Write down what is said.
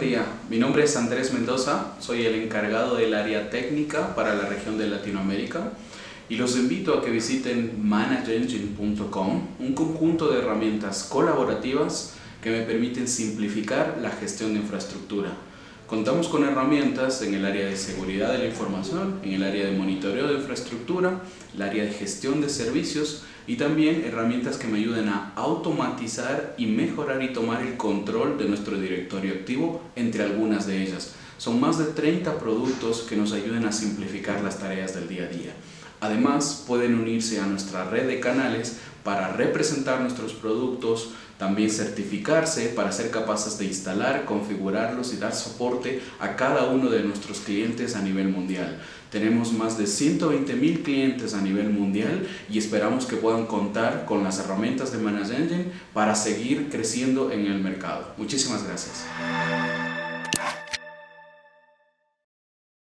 día, mi nombre es Andrés Mendoza, soy el encargado del área técnica para la región de Latinoamérica y los invito a que visiten ManageEngine.com, un conjunto de herramientas colaborativas que me permiten simplificar la gestión de infraestructura. Contamos con herramientas en el área de seguridad de la información, en el área de monitoreo de infraestructura, el área de gestión de servicios y también herramientas que me ayuden a automatizar y mejorar y tomar el control de nuestro directorio activo, entre algunas de ellas. Son más de 30 productos que nos ayudan a simplificar las tareas del día a día. Además, pueden unirse a nuestra red de canales para representar nuestros productos, también certificarse para ser capaces de instalar, configurarlos y dar soporte a cada uno de nuestros clientes a nivel mundial. Tenemos más de 120,000 clientes a nivel mundial y esperamos que puedan contar con las herramientas de ManageEngine para seguir creciendo en el mercado. Muchísimas gracias.